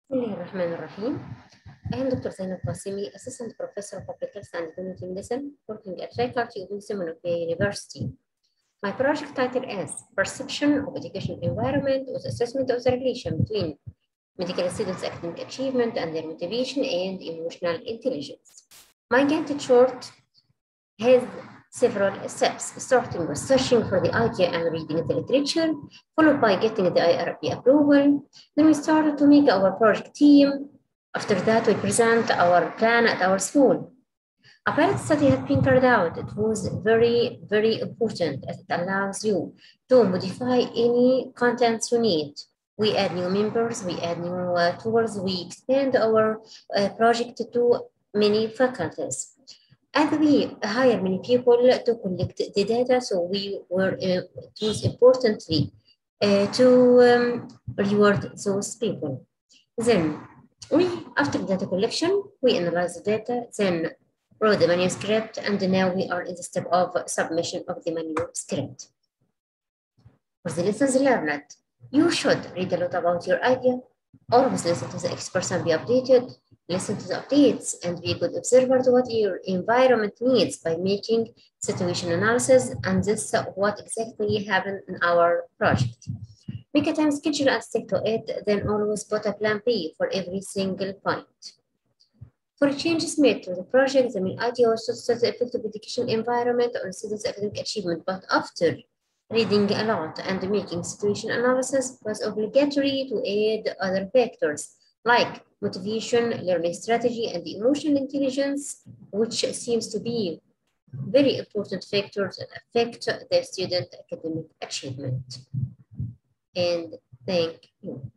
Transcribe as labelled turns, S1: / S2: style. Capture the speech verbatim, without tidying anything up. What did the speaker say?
S1: بسم الله الرحمن الرحيم. I am Doctor Zainab Qasimi, Assistant Professor of Public Health and Community Medicine, working at Faculty of Medicine of the University. My project title is Perception of Education Environment with Assessment of the Relation between Medical Students' Academic Achievement and their motivation and emotional intelligence. My Gantt chart has several steps, starting with searching for the idea and reading the literature, followed by getting the I R B approval. Then we started to make our project team. After that, we present our plan at our school. A pilot study had been carried out. It was very, very important as it allows you to modify any contents you need. We add new members, we add new uh, tools, we extend our uh, project to many faculties. And we hire many people to collect the data, so we were, uh, it was importantly uh, to um, reward those people. Then, we, after data collection, we analyze the data, then wrote the manuscript, and now we are in the step of submission of the manuscript. For the lessons learned, you should read a lot about your idea, always listen to the experts and be updated, listen to the updates, and be a good observer to what your environment needs by making situation analysis, and this is what exactly happened in our project. Make a time schedule and stick to it, then always put a plan B for every single point. For changes made to the project, the main idea was to assess the effect of education environment on students' academic achievement, but after reading a lot and making situation analysis, it was obligatory to add other factors like motivation, learning strategy, and emotional intelligence, which seems to be very important factors that affect the student academic achievement. And thank you.